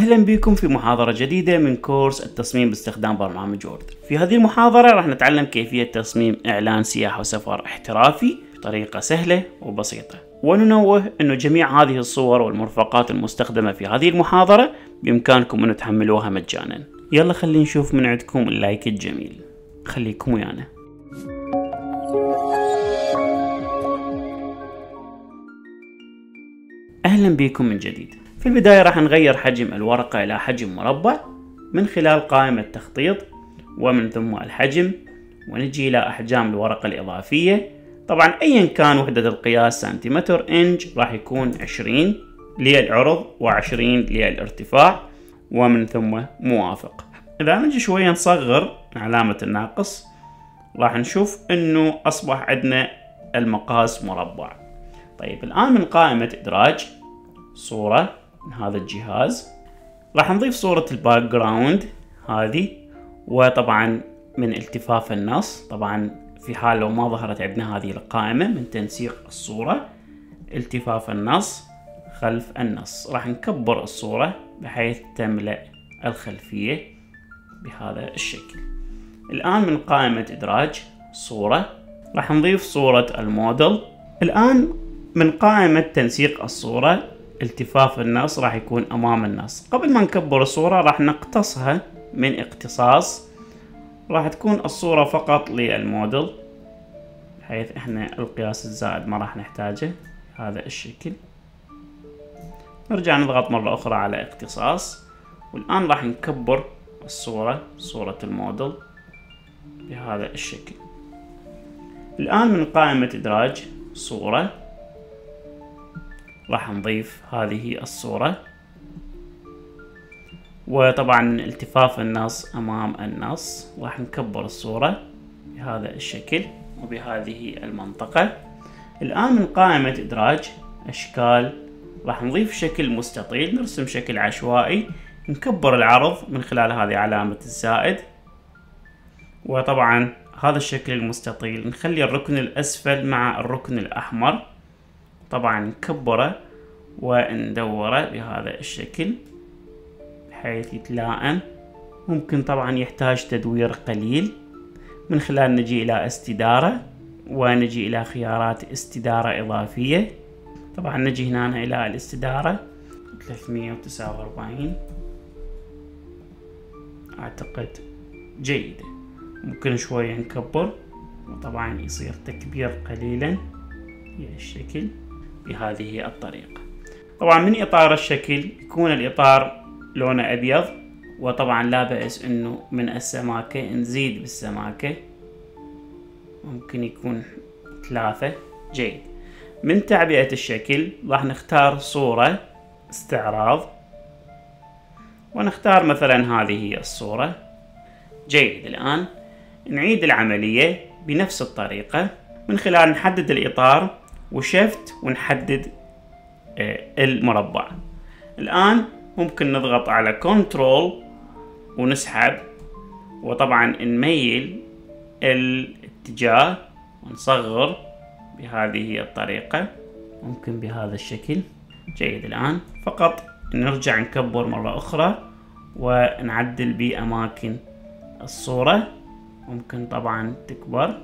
أهلا بكم في محاضرة جديدة من كورس التصميم باستخدام برنامج وورد. في هذه المحاضرة راح نتعلم كيفية تصميم إعلان سياحة وسفر احترافي بطريقة سهلة وبسيطة، وننوه أنه جميع هذه الصور والمرفقات المستخدمة في هذه المحاضرة بإمكانكم أن تحملوها مجانا. يلا خلينا نشوف من عندكم اللايك الجميل، خليكم ويانا. أهلا بكم من جديد. في البداية راح نغير حجم الورقة إلى حجم مربع من خلال قائمة تخطيط ومن ثم الحجم، ونجي إلى أحجام الورقة الإضافية. طبعا أيا كان وحدة القياس سنتيمتر إنج راح يكون 20 للعرض و20 للارتفاع، ومن ثم موافق. إذا نجي شوية نصغر علامة الناقص راح نشوف إنه أصبح عندنا المقاس مربع. طيب الآن من قائمة إدراج صورة من هذا الجهاز راح نضيف صورة الباك جراوند هذه، وطبعا من التفاف النص. طبعا في حال لو ما ظهرت عندنا هذه القائمة من تنسيق الصورة التفاف النص خلف النص، راح نكبر الصورة بحيث تملأ الخلفية بهذا الشكل. الآن من قائمة إدراج صورة راح نضيف صورة الموديل. الآن من قائمة تنسيق الصورة التفاف النص راح يكون أمام النص. قبل ما نكبر الصورة راح نقتصها من اقتصاص، راح تكون الصورة فقط للموديل بحيث احنا القياس الزائد ما راح نحتاجه هذا الشكل. نرجع نضغط مرة أخرى على اقتصاص، والآن راح نكبر الصورة صورة الموديل بهذا الشكل. الآن من قائمة إدراج صورة راح نضيف هذه الصورة، وطبعا من التفاف النص أمام النص راح نكبر الصورة بهذا الشكل وبهذه المنطقة. الآن من قائمة إدراج أشكال راح نضيف شكل مستطيل، نرسم شكل عشوائي، نكبر العرض من خلال هذه علامة الزائد، وطبعا هذا الشكل المستطيل نخلي الركن الأسفل مع الركن الأحمر، طبعا نكبره وندوره بهذا الشكل بحيث يتلائم. ممكن طبعا يحتاج تدوير قليل من خلال نجي إلى استدارة ونجي إلى خيارات استدارة إضافية. طبعا نجي هنا إلى الاستدارة 349 أعتقد جيدة. ممكن شوية نكبر وطبعا يصير تكبير قليلا بالشكل بهذه الطريقة. طبعا من إطار الشكل يكون الإطار لونه أبيض، وطبعا لا بأس إنه من السماكة نزيد بالسماكة، ممكن يكون 3 جيد. من تعبئة الشكل راح نختار صورة استعراض، ونختار مثلا هذه الصورة جيد. الآن نعيد العملية بنفس الطريقة من خلال نحدد الإطار وشفت ونحدد المربع. الآن ممكن نضغط على كنترول ونسحب، وطبعا نميل الاتجاه ونصغر بهذه الطريقة، ممكن بهذا الشكل جيد. الآن فقط نرجع نكبر مرة أخرى ونعدل بأماكن الصورة، ممكن طبعا تكبر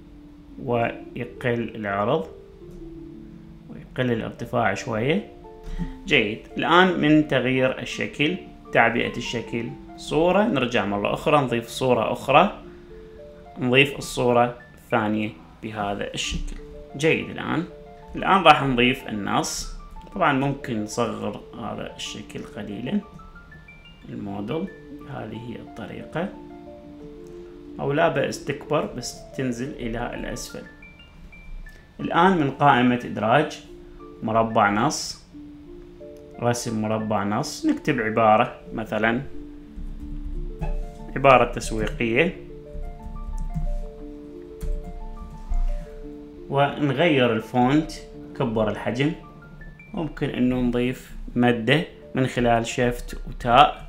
ويقل العرض ويقل الارتفاع شوية جيد. الآن من تغيير الشكل تعبئة الشكل صورة نرجع مرة أخرى نضيف صورة أخرى، نضيف الصورة الثانية بهذا الشكل جيد. الآن راح نضيف النص. طبعا ممكن نصغر هذا الشكل قليلا الموديل بهذه الطريقة، أو لا بأس تكبر بس تنزل إلى الأسفل. الآن من قائمة إدراج مربع نص، رسم مربع نص، نكتب عبارة مثلا عبارة تسويقية، ونغير الفونت كبر الحجم. ممكن انه نضيف مادة من خلال شيفت وتاء،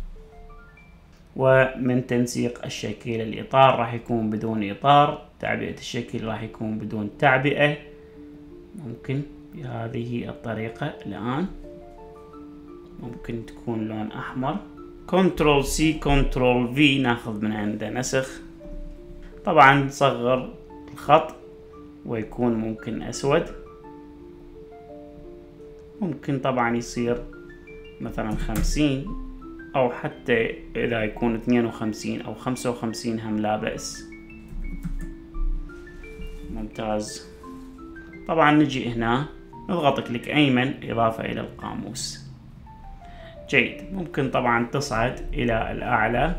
ومن تنسيق الشكل الإطار راح يكون بدون إطار، تعبئة الشكل راح يكون بدون تعبئة، ممكن بهذه الطريقة. الآن ممكن تكون لون أحمر. كنترول سي كنترول في ناخذ من عنده نسخ. طبعا نصغر الخط ويكون ممكن أسود. ممكن طبعا يصير مثلا 50 أو حتى إذا يكون 52 أو 55 هم لا بأس. ممتاز. طبعا نجي هنا نضغط كليك أيمن إضافة إلى القاموس. جيد. ممكن طبعا تصعد إلى الأعلى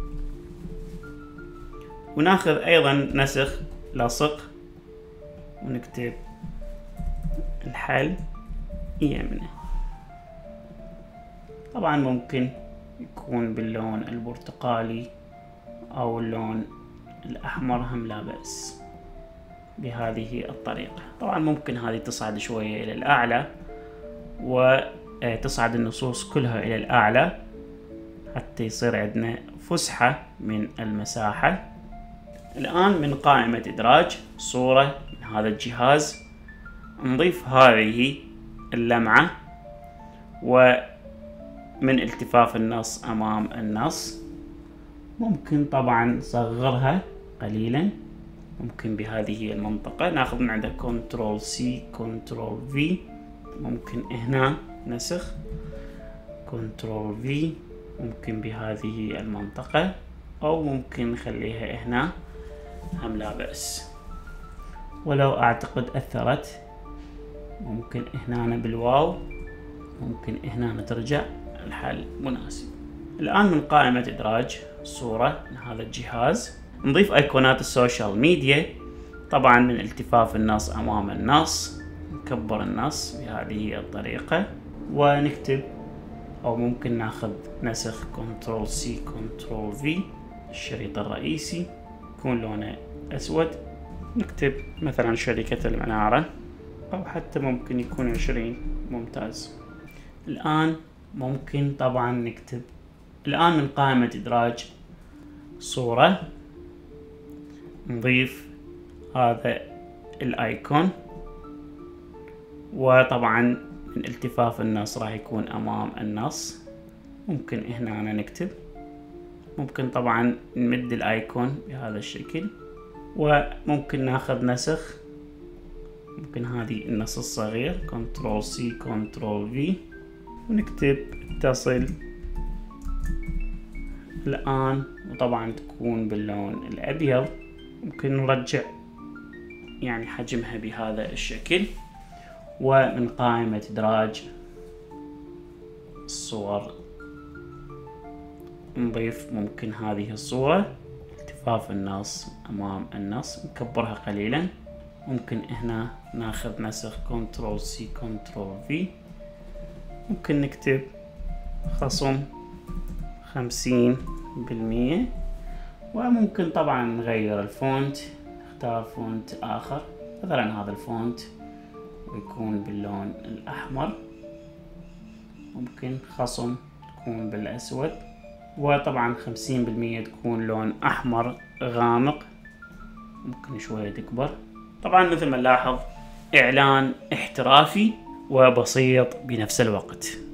وناخذ أيضا نسخ لصق ونكتب الحل يمنه. طبعا ممكن يكون باللون البرتقالي أو اللون الأحمر هم لا بأس بهذه الطريقة. طبعا ممكن هذه تصعد شوية إلى الأعلى وتصعد النصوص كلها إلى الأعلى حتى يصير عندنا فسحة من المساحة. الآن من قائمة إدراج صورة من هذا الجهاز نضيف هذه اللمعة ومن التفاف النص أمام النص. ممكن طبعا نصغرها قليلا. ممكن بهذه المنطقة ناخذ من عندها كنترول سي كنترول في. ممكن هنا نسخ كنترول في. ممكن بهذه المنطقة أو ممكن نخليها هنا هم لا بأس. ولو أعتقد أثرت ممكن هنا بالواو. ممكن هنا ترجع. الحل مناسب. الآن من قائمة إدراج صورة من هذا الجهاز نضيف أيقونات السوشيال ميديا. طبعا من التفاف النص أمام النص نكبر النص بهذه الطريقة ونكتب أو ممكن ناخذ نسخ كنترول سي كنترول في. الشريط الرئيسي يكون لونه أسود. نكتب مثلا شركة المنارة أو حتى ممكن يكون 20. ممتاز. الآن ممكن طبعا نكتب. الآن من قائمة إدراج صورة نضيف هذا الآيكون وطبعا من التفاف النص راح يكون أمام النص. ممكن هنا نكتب. ممكن طبعا نمد الآيكون بهذا الشكل وممكن ناخذ نسخ. ممكن هذه النص الصغير كنترول سي كنترول في ونكتب اتصل الآن وطبعا تكون باللون الأبيض. ممكن نرجع يعني حجمها بهذا الشكل. ومن قائمة إدراج الصور نضيف ممكن هذه الصورة التفاف النص أمام النص نكبرها قليلا. ممكن هنا ناخذ نسخ كنترول سي كنترول في. ممكن نكتب خصم 50%. وممكن طبعا نغير الفونت. نختار فونت آخر مثلا هذا الفونت ويكون باللون الأحمر. ممكن خصم تكون بالأسود وطبعا 50% تكون لون أحمر غامق. ممكن شوية تكبر. طبعا مثل ما نلاحظ إعلان احترافي وبسيط بنفس الوقت.